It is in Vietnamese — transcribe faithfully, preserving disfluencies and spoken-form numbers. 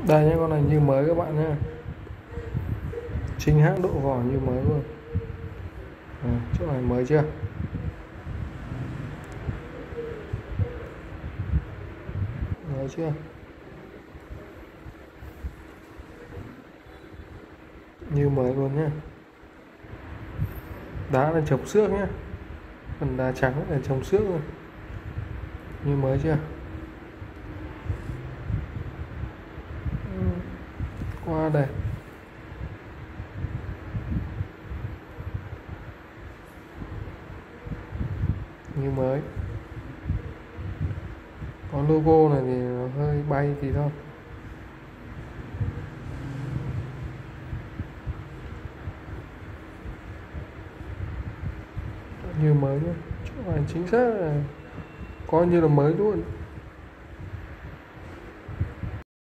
Đây nhé, con này như mới các bạn nhé, chính hãng độ vỏ như mới luôn. À, chỗ này mới chưa, mới chưa, như mới luôn nhé. Đá là chống xước nhé, phần đá trắng là chống xước luôn, như mới chưa. Qua đây, như mới. Có logo này thì nó hơi bay thì thôi. Như mới nhé, chỗ này chính xác là coi như là mới luôn.